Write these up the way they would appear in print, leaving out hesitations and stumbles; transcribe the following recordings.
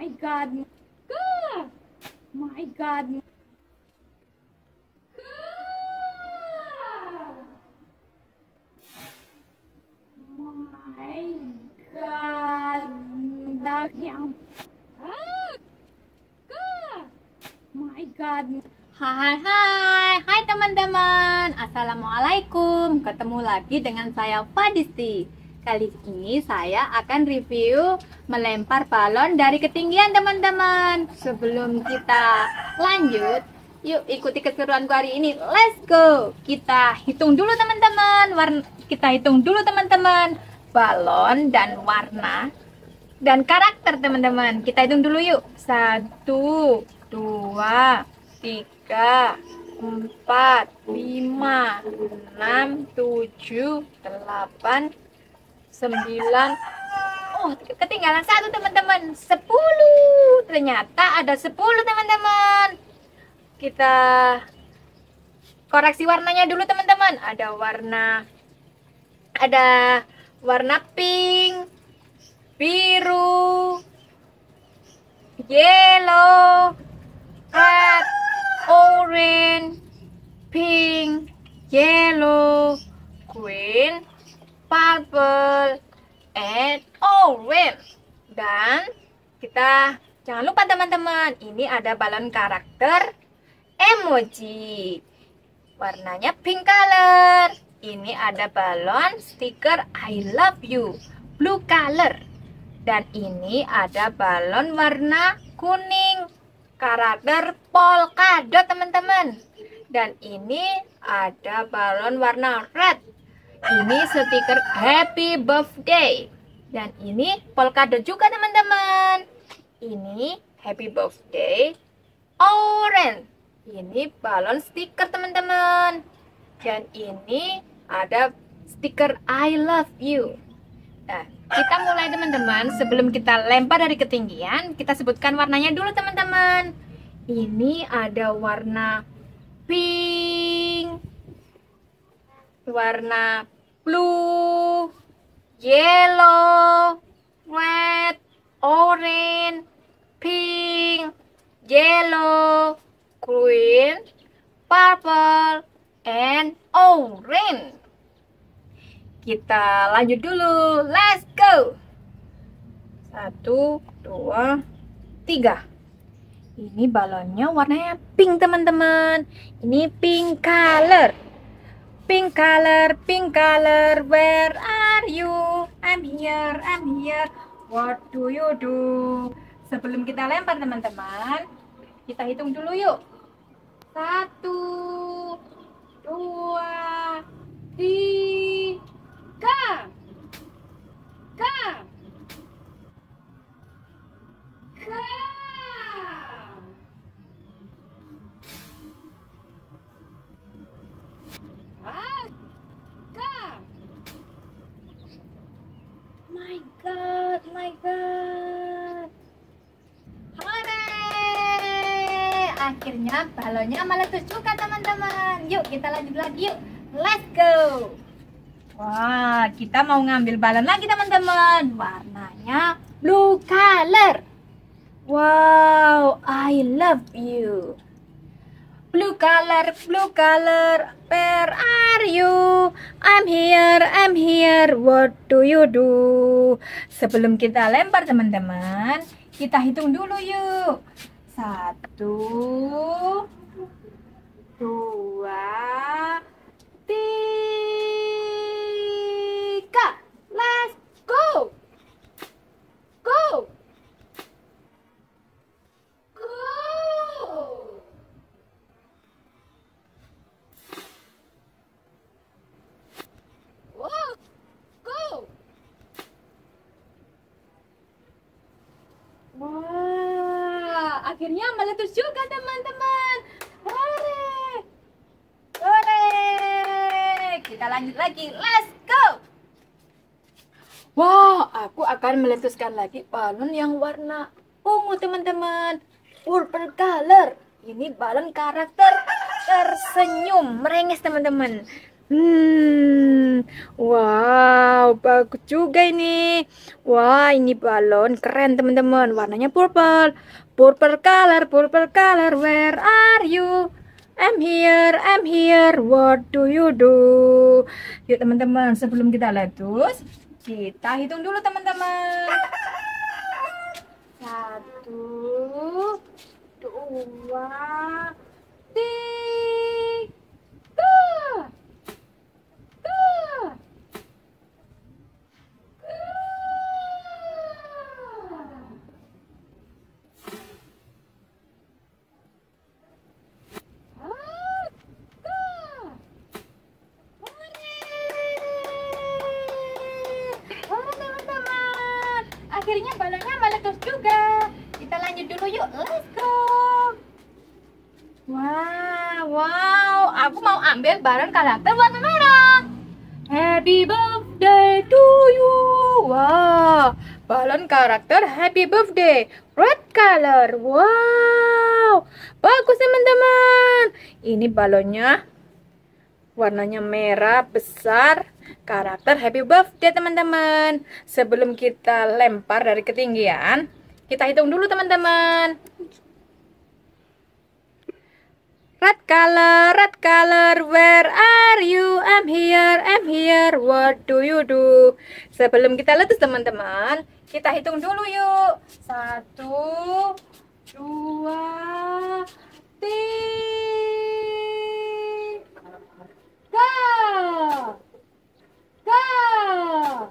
My God. God. My God. My God. Yang. My God. Hai teman-teman. Assalamualaikum. Ketemu lagi dengan saya Fadisti. Kali ini saya akan review melempar balon dari ketinggian teman-teman. Sebelum kita lanjut, yuk ikuti keseruanku hari ini. Let's go. Kita hitung dulu teman-teman. Kita hitung dulu teman-teman. Balon dan warna dan karakter teman-teman. Kita hitung dulu yuk. 1, 2, 3, 4, 5, 6, 7, 8, 9. Oh, ketinggalan 1 teman-teman. 10. Ternyata ada 10 teman-teman. Kita koreksi warnanya dulu teman-teman. Ada warna pink, biru, yellow, red, orange, pink, yellow, green, purple, and orange. Dan kita jangan lupa teman-teman, ini ada balon karakter emoji. Warnanya pink color. Ini ada balon stiker I love you blue color. Dan ini ada balon warna kuning karakter polka dot teman-teman. Dan ini ada balon warna red. Ini stiker happy birthday. Dan ini polka dot juga teman-teman. Ini happy birthday orange. Ini balon stiker teman-teman. Dan ini ada stiker I love you. Nah, kita mulai teman-teman. Sebelum kita lempar dari ketinggian, kita sebutkan warnanya dulu teman-teman. Ini ada warna pink, warna blue, yellow, red, orange, pink, yellow, green, purple, and orange. Kita lanjut dulu. Let's go. 1, 2, 3. Ini balonnya warnanya pink teman-teman. Ini pink color. Pink color, pink color. Where are you? I'm here, I'm here. What do you do? Sebelum kita lempar teman-teman, kita hitung dulu yuk. 1, 2, 3. My God, my God. Hore! Akhirnya balonnya meletus juga teman-teman. Yuk kita lanjut lagi yuk. Let's go. Wah, kita mau ngambil balon lagi teman-teman. Warnanya blue color. Wow, I love you. Blue color, where are you? I'm here, what do you do? Sebelum kita lempar teman-teman, kita hitung dulu yuk. 1, 2, 3. Let's go. Go. Wah, akhirnya meletus juga teman-teman. Hore! Hore! Kita lanjut lagi. Let's go! Wow, aku akan meletuskan lagi balon yang warna ungu teman-teman. Purple color. Ini balon karakter tersenyum, merengis teman-teman. Wow, bagus juga ini. Wah, ini balon keren teman-teman. Warnanya purple. Purple color, where are you? I'm here, what do you do? Yuk teman-teman, sebelum kita letus, kita hitung dulu teman-teman. 1, 2, 3. Teman-teman, akhirnya balonnya meletus juga. Kita lanjut dulu yuk, let's go. Wow, aku mau ambil balon karakter warna merah. Happy birthday to you. Wow, balon karakter happy birthday, red color. Wow, bagus teman-teman. Ini balonnya warnanya merah besar, karakter happy birthday teman-teman. Sebelum kita lempar dari ketinggian, kita hitung dulu teman-teman. Red color, where are you? I'm here, what do you do? Sebelum kita letus teman-teman, kita hitung dulu yuk. 1, 2, 3. Go!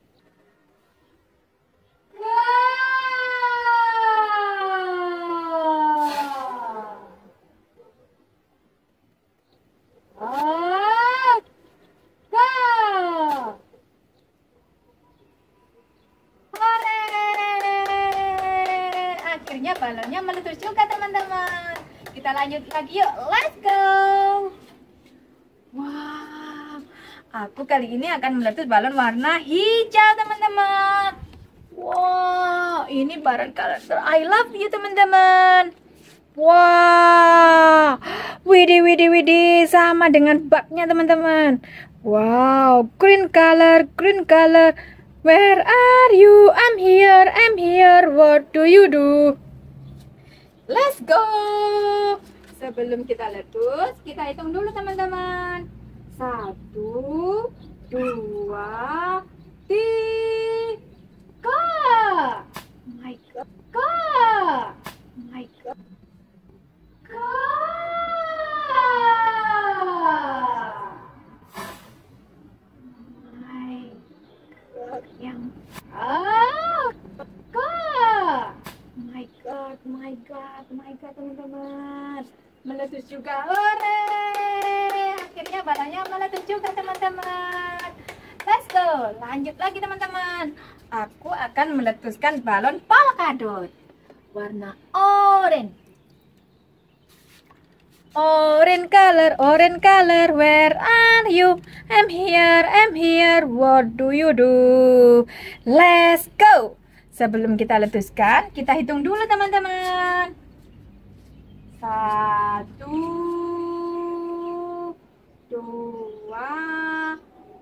Akhirnya balonnya meletus juga teman-teman. Kita lanjut lagi yuk, let's go. Wow, aku kali ini akan meletus balon warna hijau teman-teman. Wow, ini balon karakter I love you teman-teman. Wow, widih, sama dengan baknya teman-teman. Wow, green color, where are you? I'm here, what do you do? Let's go. Sebelum kita letus, kita hitung dulu teman-teman. 1, 2, 3. My God, go! My God, go! My God, yang go! My God, teman-teman. Meletus juga, hore! Akhirnya balonnya meletus juga teman-teman. Let's go, lanjut lagi teman-teman. Aku akan meletuskan balon polkadot warna oranye. Orange color, where are you? I'm here, what do you do? Let's go. Sebelum kita letuskan, kita hitung dulu teman-teman. 1, 2,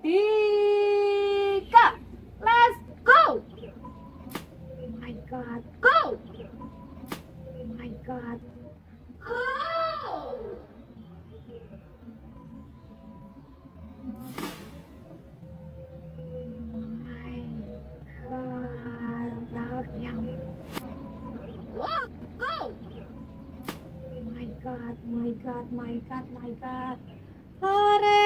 3. Let's go. My God, go. My God, go. My God. Hore!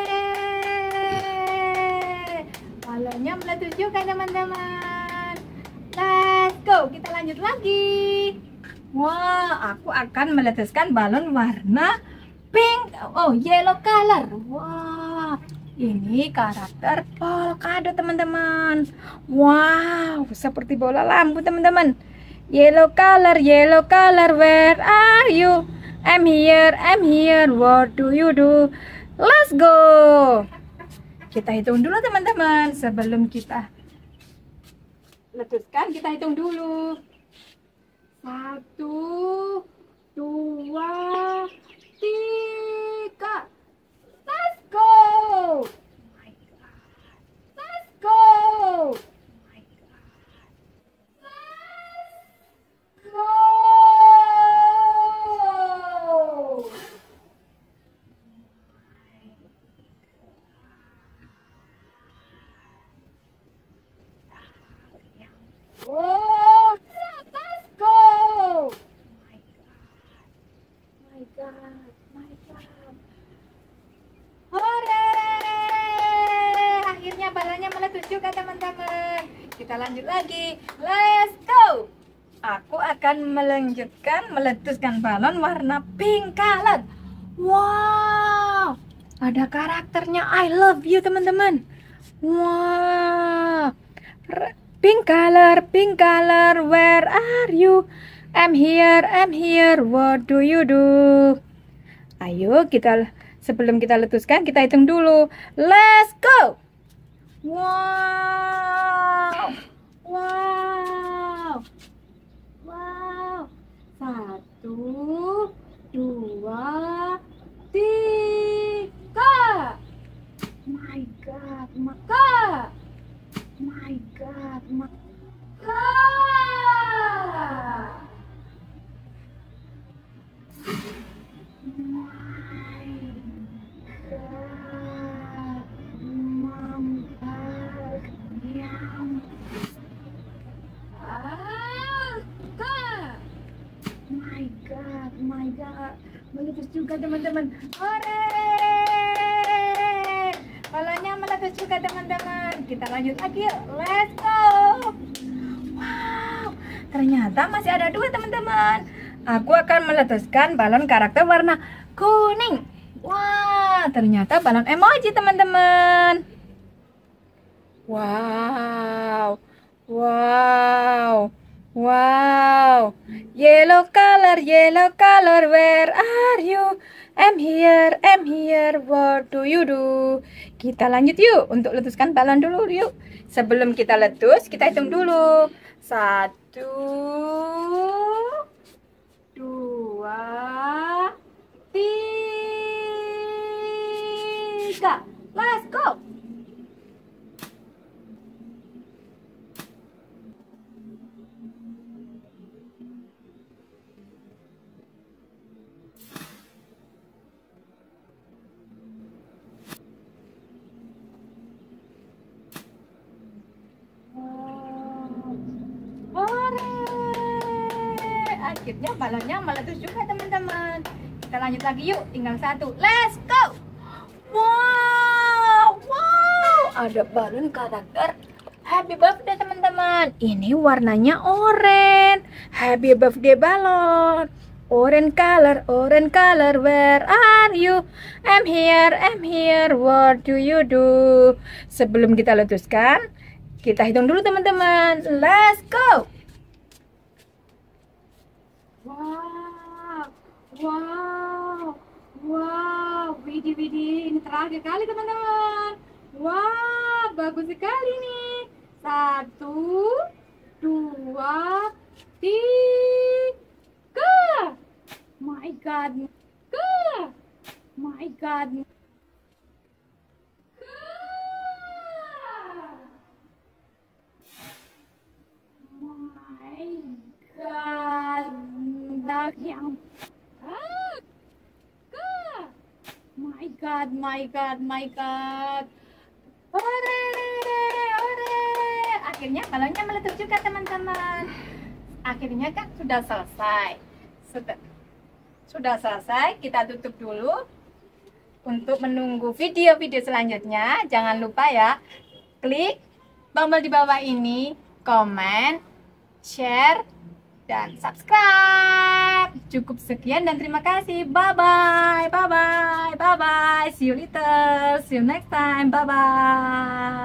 Balonnya meletus juga teman-teman. Let's go, kita lanjut lagi. Wah, aku akan meletuskan balon warna pink. Oh, yellow color. Wah, ini karakter polkadot teman-teman. Wow, seperti bola lampu teman-teman. Yellow color, where are you? I'm here, what do you do? Let's go. Kita hitung dulu teman-teman. Sebelum kita letuskan, kita hitung dulu. 1, 2, 3. Let's go. Oh, let's go. My God, my God. Hore! Akhirnya balonnya meletus juga teman-teman. Kita lanjut lagi. Let's go. Aku akan meletuskan balon warna pink color. Wow, ada karakternya I love you teman-teman. Wow, pink color, where are you? I'm here, what do you do? Ayo sebelum kita letuskan, kita hitung dulu. Let's go. Wow, wow, wow. 1, 2, 3. My God, my God. My God, my God. My God, meletus juga teman-teman. Hore! Balonnya meletus juga teman-teman. Kita lanjut lagi yuk. Let's go. Wow, ternyata masih ada 2 teman-teman. Aku akan meletuskan balon karakter warna kuning. Wah, ternyata balon emoji teman-teman. Wow, wow, wow. Yellow color, where are you? I'm here, what do you do? Kita lanjut yuk untuk letuskan balon dulu yuk. Sebelum kita letus, kita hitung dulu. 1, 2, 3. Let's go. Akhirnya balonnya meletus juga teman-teman. Kita lanjut lagi yuk, tinggal 1. Let's go. Wow, wow, ada balon karakter happy birthday teman-teman. Ini warnanya oranye. Happy birthday balon. Orange color, where are you? I'm here, what do you do? Sebelum kita letuskan, kita hitung dulu teman-teman. Let's go. Wow, wow, wow, widih, ini terakhir kali teman-teman. Wow, bagus sekali nih. 1, 2, 3. My God, my God. My God. Hore. Akhirnya balonnya meletus juga teman-teman. Akhirnya kan sudah selesai. Sudah selesai, kita tutup dulu. Untuk menunggu video-video selanjutnya, jangan lupa ya, klik tombol di bawah ini, komen, share, dan subscribe. Cukup sekian dan terima kasih. Bye bye. See you later. See you next time. Bye bye.